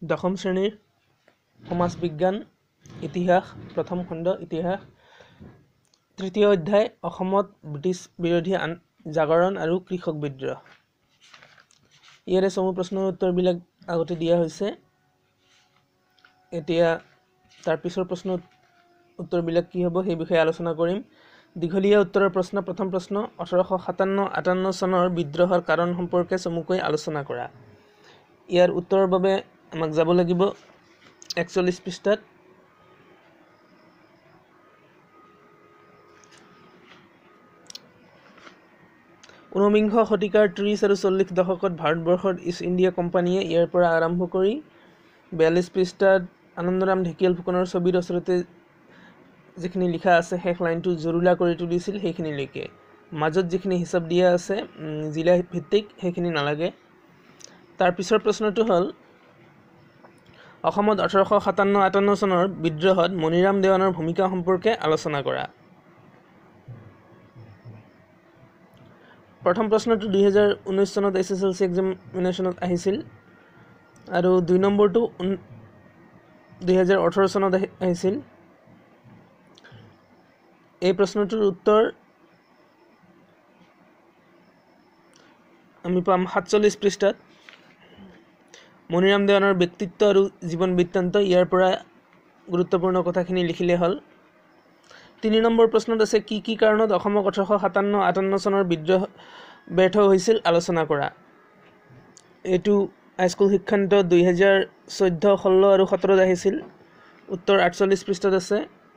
দশম শ্ৰেণীৰ সমাজ বিজ্ঞান ইতিহাস প্ৰথম খণ্ড ইতিহাস তৃতীয় অধ্যায় অসমত ব্ৰিটিছ বিৰোধী জাগৰণ আৰু কৃষক বিদ্ৰোহ ইয়াৰে সমূহ প্ৰশ্নৰ উত্তৰবিলাক আগতে দিয়া হৈছে এতিয়া তাৰ পিছৰ প্ৰশ্নৰ উত্তৰবিলাক কি হ'ব সেই বিষয়ে আলোচনা কৰিম দীঘলীয়া উত্তৰৰ প্ৰশ্ন প্ৰথম প্ৰশ্ন 1857-58 চনৰ বিদ্ৰোহৰ কাৰণ সম্পৰ্কে চমুকৈ আলোচনা কৰা ইয়াৰ উত্তৰৰ বাবে আমাক যাব লাগিব 41 পৃষ্ঠাত ঊনবিংশ শতিকাৰ 30 আৰু 40 দশকত ভাৰতবৰ্ষৰ ইষ্ট ইণ্ডিয়া কোম্পানীয়ে ইয়াৰ পৰা আৰম্ভ কৰি 42 পৃষ্ঠাত আনন্দৰাম ঢেকিয়াল ফুকনৰ ছবিৰ ওচৰতে যিখিনি লিখা আছে শেষ লাইনটো জৰুলা কৰি তুলিছিল সেইখিনিলৈকে মাজত যিখিনি হিচাপ দিয়া আছে জিলা ভিত্তিক সেইখিনি নালাগে তাৰ পিছৰ প্ৰশ্নটো হ'ল অসমত 1857-58 চনৰ বিদ্ৰোহত মণিৰাম দেৱানৰ ভূমিকা সম্পৰ্কে আলোচনা কৰা প্ৰথম প্ৰশ্নটো 2019 চনত এছএছএলসি এক্সামিনেশ্যনত আহিছিল আৰু দুই নম্বৰটো 2018 চনত আহিছিল এই প্ৰশ্নটোৰ উত্তৰ আমি পাম 47 পৃষ্ঠাত মণিৰাম দেৱানৰ ব্যক্তিত্ব আৰু জীৱন বৃত্তান্ত ইয়াৰ পৰা গুৰুত্বপূৰ্ণ কথাখিনি লিখিলে হ'ল 3 নম্বৰ প্ৰশ্নত আছে কি কাৰণত অসমক 1857-58 চনৰ বিদ্ৰোহ ব্যৰ্থ হৈছিল আলোচনা কৰা এটো হাইস্কুল শিক্ষান্ত 2014 16 আৰু 17 আহিছিল উত্তৰ 48 পৃষ্ঠাত আছে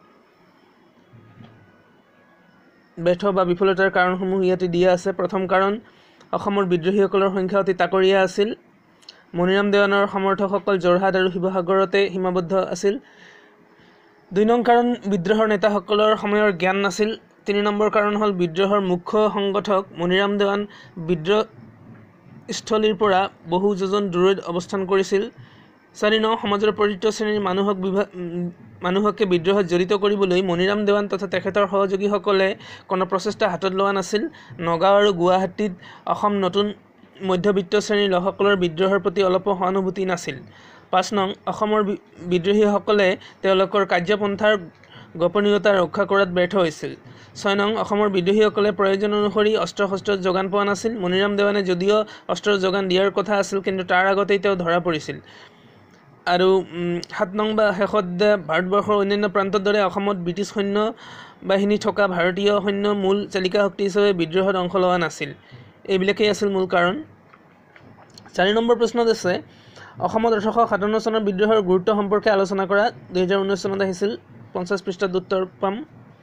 ব্যৰ্থ বা বিফলতাৰ কাৰণসমূহ ইয়াতে দিয়া আছে প্ৰথম কাৰণ অসমৰ বিদ্ৰোহীসকলৰ সংখ্যা অতি তাকৰীয়া আছিল মণিৰাম দেৱানৰ সমৰ্থকসকল যোৰহাট আৰু শিৱসাগৰতে সীমাবদ্ধ আছিল 2 নং কাৰণ বিদ্ৰোহৰ নেতাসকলৰ সময়ৰ জ্ঞান নাছিল 3 নম্বৰ কাৰণ হ'ল বিদ্ৰোহৰ মুখ্য সংগঠক মণিৰাম দেৱান বিদ্ৰোহস্থলীৰ পৰা বহু যোজন দূৰৈত অৱস্থান কৰিছিল 4 নং সমাজৰ প্ৰতিটো শ্ৰেণীৰ মানুহকে বিদ্ৰোহত জড়িত কৰিবলৈ মণিৰাম দেৱান তথা তেখেতৰ সহযোগীসকলে কোনো প্ৰচেষ্টা হাতত লোৱা নাছিল নগাঁও আৰু গুৱাহাটীত অসম নতুন মধ্যবিত্ত শ্ৰেণীৰ লোকসকলৰ বিদ্ৰোহৰ প্ৰতি অলপ সহানুভূতি নাছিল 5 নং অসমৰ বিদ্ৰোহীসকলে তেওঁলোকৰ কাৰ্যপন্থাৰ গোপনীয়তা ৰক্ষা কৰাত ব্যৰ্থ হৈছিল 6 নং অসমৰ বিদ্ৰোহীসকলে প্ৰয়োজন অনুসৰি অস্ত্ৰ-শস্ত্ৰ যোগান পোৱা নাছিল মণিৰাম দেৱানে যদিও অস্ত্ৰৰ যোগান দিয়াৰ কথা আছিল কিন্তু তাৰ আগতেই তেওঁ ধৰা পৰিছিল আৰু 7 নং বা শেষত ভাৰতবৰ্ষৰ অন্যান্য প্ৰান্তৰ দৰে অসমত ব্ৰিটিছ সৈন্য বাহিনী থকা ভাৰতীয় সৈন্য মূল চালিকা শক্তি হিচাপে বিদ্ৰোহত অংশ লোৱা নাছিল এইবিলাকেই আছিল মূল কাৰণ 4 নম্বৰ প্ৰশ্নত আছে অসমত 1857 চনৰ বিদ্ৰোহৰ গুৰুত্ব সম্পৰ্কে আলোচনা কৰা 2019 চনত আহিছিল 50 পৃষ্ঠাত উত্তৰ পাম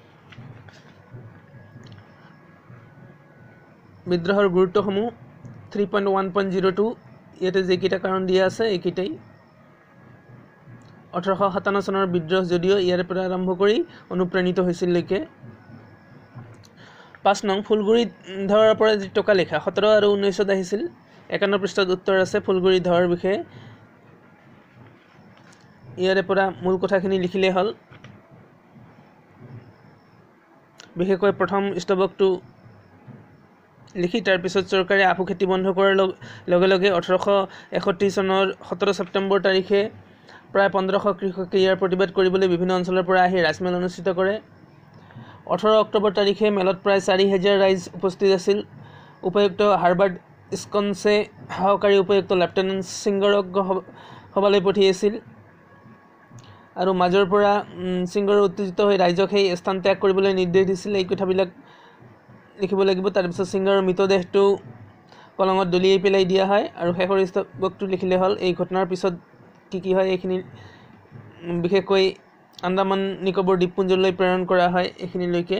বিদ্ৰোহৰ গুৰুত্বসমূহ 3.1.02 ইয়াতে যেকেইটা কাৰণ দিয়া আছে এইকেইটাই 1857 চনৰ বিদ্ৰোহ যদিও ইয়াৰ পৰা আৰম্ভ কৰি অনুপ্ৰাণিত হৈছিল লৈকে 5 নং ফুলগুৰি ধৰাৰ পৰা যি টকা লেখা 17 আৰু 19ত আহিছিল 51 পৃষ্ঠাত উত্তৰ আছে ফুলগুৰি ধৰাৰ বিষয়ে ইয়াৰে পৰা মূল কথাখিনি লিখিলে হ'ল বিশেষকৈ প্ৰথম স্তৱকটো লিখি তাৰ পিছত চৰকাৰে আফু খেতি বন্ধ কৰাৰ লগে লগে 1831 চনৰ 17 ছেপ্টেম্বৰ তাৰিখে প্ৰায় 1500 কৃষকে ইয়াৰ প্ৰতিবাদ কৰিবলৈ বিভিন্ন অঞ্চলৰ পৰা আহি ৰাজমেল অনুষ্ঠিত কৰে 18 অক্টোবৰ তাৰিখে মেলত প্ৰায় 4000 ৰাইজ উপস্থিত আছিল উপায়ুক্ত হাৰ্বাৰ্ট স্কনছে সহকাৰী উপায়ুক্ত লেফটেনেণ্ট সিংগৰক সভালৈ পঠিয়াইছিল আৰু মাজৰ পৰা সিংগৰ উত্তেজিত হৈ ৰাইজক সেই স্থান ত্যাগ কৰিবলৈ নিৰ্দেশ দিছিল এই কথাবিলাক লিখিব লাগিব তাৰ পিছত সিংগৰ মৃতদেহটো কলঙত দলিয়াই পেলাই দিয়া হয় আৰু শেষৰ স্তৱকটো লিখিলে হ'ল এই ঘটনাৰ পিছত কি হয় এইখিনি বিশেষকৈ আন্দামান নিকোবৰ দ্বীপপুঞ্জলৈ প্ৰেৰণ কৰা হয় এইখিনিলৈকে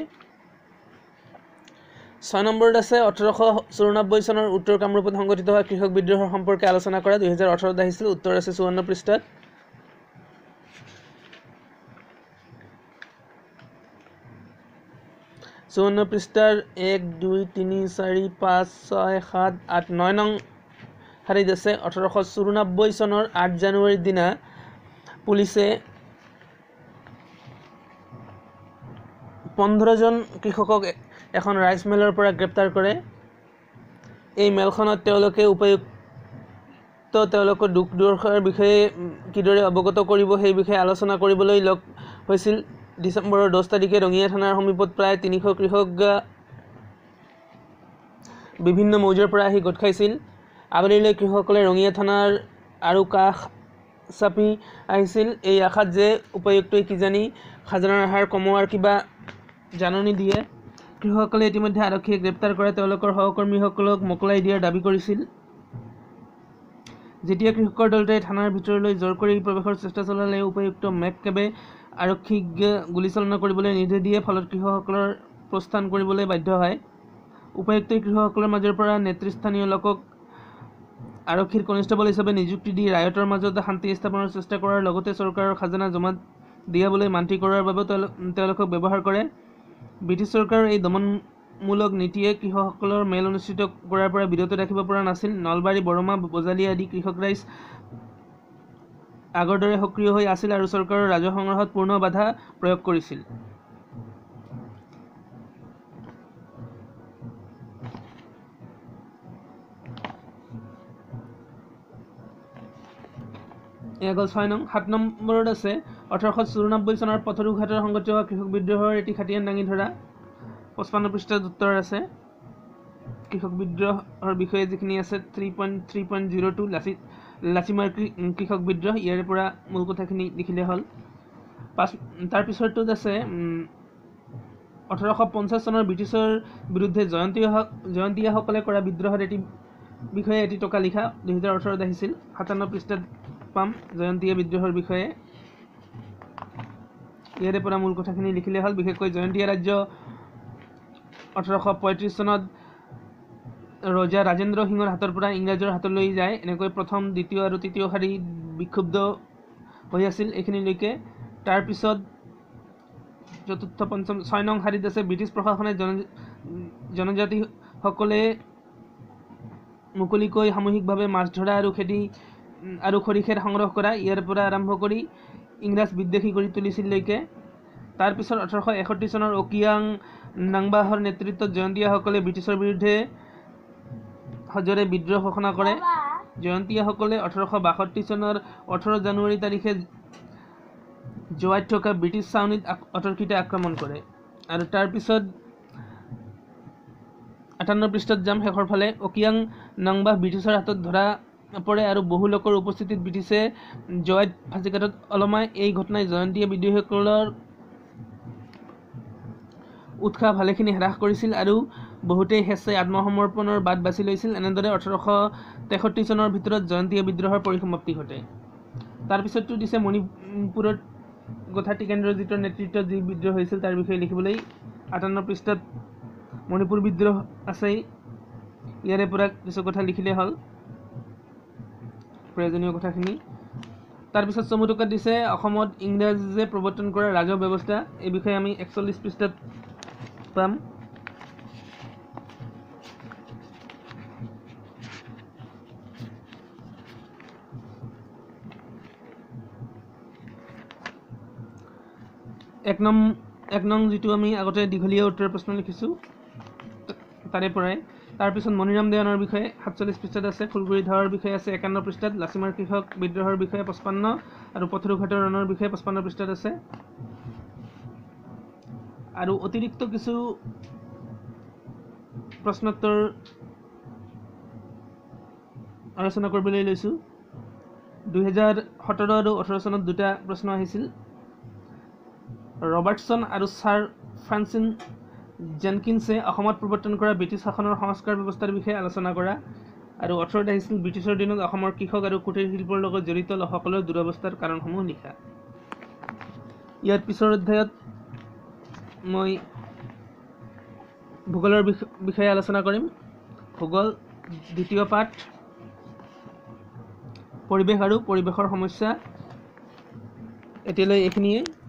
6 নম্বৰত আছে 1894 চনৰ উত্তৰ কামৰূপত সংঘটিত হোৱা কৃষক বিদ্ৰোহৰ সম্পৰ্কে আলোচনা কৰা 2018ত আহিছিল উত্তৰ আছে 54 পৃষ্ঠাত 54 পৃষ্ঠাৰ 1 2 3 4 5 6 7 8 9 নং হাৰিত আছে 1894 চনৰ 8 জানুৱাৰীৰ দিনা পুলিচে 15 জন কৃষকক এখন ৰাইচ মিলৰ পৰা গ্ৰেপ্তাৰ কৰে এই মেলখনত তেওঁলোকে তেওঁলোকৰ দুখ দুৰ্দশাৰ বিষয়ে কিদৰে অৱগত কৰিব সেই বিষয়ে আলোচনা কৰিবলৈ লগ হৈছিল। ডিচেম্বৰৰ 10 তাৰিখে ৰঙিয়া থানাৰ সমীপত প্ৰায় 300 কৃষক বিভিন্ন মৌজাৰ পৰা আহি গোট খাইছিল। আবেলিলৈ কৃষকসকলে ৰঙিয়া থানাৰ আৰু কাষ চাপি আহিছিল এই আশাত যে উপায়ুক্তই কিজানি খাজনাৰ হাৰ কমোৱাৰ কিবা জাননী দিয়ে। কৃষকসকলে ইতিমধ্যে আৰক্ষীয়ে গ্ৰেপ্তাৰ কৰে তেওঁলোকৰ সহকৰ্মীসকলক মোকলাই দিয়াৰ দাবী কৰিছিল। যেতিয়া কৃষকৰ দলটোৱে থানাৰ ভিতৰলৈ জোৰ কৰি প্ৰৱেশৰ চেষ্টা চলালে উপায়ুক্ত মেককেবে আৰক্ষীক গুলীচালনা কৰিবলৈ নিৰ্দেশ দিয়ে, ফলত কৃষকসকলৰ প্ৰস্থান কৰিবলৈ বাধ্য হয়। উপায়ুক্তই কৃষকসকলৰ মাজৰ পৰা নেতৃস্থানীয় লোকক আৰক্ষীৰ কনিষ্টেবল হিচাপে নিযুক্তি দি ৰায়তৰ মাজত শান্তি স্থাপনৰ চেষ্টা কৰাৰ লগতে চৰকাৰৰ খাজনা জমা দিয়াবলৈ মান্তি কৰাৰ বাবে তেওঁলোকক ব্যৱহাৰ কৰে। ব্ৰিটিছ চৰকাৰৰ এই দমনমূলক নীতিয়ে কৃষকসকলৰ মেল অনুষ্ঠিত কৰাৰ পৰা বিৰত ৰাখিব পৰা নাছিল। নলবাৰী, বৰমা, বজালী আদি কৃষক ৰাইজ আগৰ দৰে সক্ৰিয় হৈ আছিল আৰু চৰকাৰৰ ৰাজহ সংগ্ৰহত পূৰ্ণ বাধা প্ৰয়োগ কৰিছিল। এয়া গ'ল 6 নং। 7 নম্বৰত আছে 1894 চনৰ পথৰুঘাটৰ সংঘটিত হোৱা কৃষক বিদ্ৰোহৰ এটি খাটিয়ান দাঙি ধৰা। 55 পৃষ্ঠাত উত্তৰ আছে। কৃষক বিদ্ৰোহৰ বিষয়ে যিখিনি আছে 3.3.02 লাচিমাৰ কৃষক বিদ্ৰোহ, ইয়াৰে পৰা মূল কথাখিনি লিখিলে হ'ল। তাৰ পিছৰটোত আছে 1850 চনৰ ব্ৰিটিছৰ বিৰুদ্ধে জয়ন্তীয়াসকলে কৰা বিদ্ৰোহৰ বিষয়ে এটি টকা লিখা 2018ত আহিছিল। 57 পৃষ্ঠাত পাম জয়ন্তীয়া বিদ্ৰোহৰ বিষয়ে। ইয়াৰে পৰা মূল কথাখিনি লিখিলে হ'ল। বিশেষকৈ জয়ন্তীয়া ৰাজ্য 1835 চনত ৰজা ৰাজেন্দ্ৰ সিঙৰ হাতৰ পৰা ইংৰাজৰ হাতলৈ যায়। এনেকৈ প্ৰথম, দ্বিতীয় আৰু তৃতীয় শাৰী বিক্ষুব্ধ হৈ আছিল এইখিনিলৈকে। তাৰপিছত 4ৰ্থ, 5ম, 6 নং শাৰীত আছে ব্ৰিটিছ প্ৰশাসনে জনজাতিসকলে মুকলিকৈ সামূহিকভাৱে মাছ ধৰা আৰু খেতি আৰু খৰিখেৰ সংগ্ৰহ কৰা, ইয়াৰ পৰা আৰম্ভ কৰি ইংৰাজ বিদ্বেষী কৰি তুলিছিললৈকে। তাৰপিছত 1861 চনৰ অকিয়াং নাংবাহৰ নেতৃত্বত জয়ন্তীয়াসকলে ব্ৰিটিছৰ বিৰুদ্ধে সজোৰে বিদ্ৰোহ ঘোষণা কৰে। জয়ন্তীয়াসকলে 1862 চনৰ 18 জানুৱাৰী তাৰিখে জোৱাইত থকা ব্ৰিটিছ ছাউনীত অতৰ্কিতে আক্ৰমণ কৰে। আৰু তাৰপিছত 58 পৃষ্ঠাত যাম শেষৰ ফালে। অকিয়াং নাংবাহ ব্ৰিটিছৰ হাতত ধৰা পৰে আৰু বহু লোকৰ উপস্থিতিত ব্ৰিটিছে জোৱাইত ফাঁচিকাঠত ওলমায়। এই ঘটনাই জয়ন্তীয়া বিদ্ৰোহীসকলৰ উৎসাহ ভালেখিনি হ্ৰাস কৰিছিল আৰু বহুতেই স্বেচ্ছাই আত্মসমৰ্পণৰ বাট বাছি লৈছিল। এনেদৰে 1863 চনৰ ভিতৰত জয়ন্তীয়া বিদ্ৰোহৰ পৰিসমাপ্তি ঘটে। তাৰপিছতটো দিছে মণিপুৰত কথা টিকেন্দ্ৰজিতৰ নেতৃত্বত যি বিদ্ৰোহ হৈছিল তাৰ বিষয়ে লিখিবলৈ। 58 পৃষ্ঠাত মণিপুৰ বিদ্ৰোহ আছেই, ইয়াৰে পৰা কিছু কথা লিখিলে হ'ল প্ৰয়োজনীয় কথাখিনি। তাৰপিছত চমুটকাত দিছে অসমত ইংৰাজে প্ৰৱৰ্তন কৰা ৰাজহ ব্যৱস্থা, এই বিষয়ে আমি 41 পৃষ্ঠাত পাম। এক নং যিটো আমি আগতে দীঘলীয়া উত্তৰ প্ৰশ্ন লিখিছোঁ তাৰে পৰাই। তাৰপিছত মণিৰাম দেৱানৰ বিষয়ে 47 পৃষ্ঠাত আছে। ফুলগুৰি ধাৰৰ বিষয়ে আছে 51 পৃষ্ঠাত। লাচিমাৰ কৃষক বিদ্ৰোহৰ বিষয়ে 55 আৰু পথৰুঘাটৰ ৰণৰ বিষয়ে 55 পৃষ্ঠাত আছে। আৰু অতিৰিক্ত কিছু প্ৰশ্নোত্তৰ আলোচনা কৰিবলৈ লৈছোঁ। 2017 আৰু 18 চনত দুটা প্ৰশ্ন আহিছিল। ৰবাৰ্টছন আৰু ছাৰ ফ্ৰান্সিন জেনকিন্সে অসমত প্ৰৱৰ্তন কৰা ব্ৰিটিছ শাসনৰ সংস্কাৰ ব্যৱস্থাৰ বিষয়ে আলোচনা কৰা। আৰু 18ত আহিছিল ব্ৰিটিছৰ দিনত অসমৰ কৃষক আৰু কুটিৰ শিল্পৰ লগত জড়িত লোকসকলৰ দুৰৱস্থাৰ কাৰণসমূহ লিখা। ইয়াৰ পিছৰ অধ্যায়ত মই ভূগোলৰ বিষয়ে আলোচনা কৰিম। ভূগোল দ্বিতীয় পাঠ, পৰিৱেশ আৰু পৰিৱেশৰ সমস্যা। এতিয়ালৈ এইখিনিয়ে।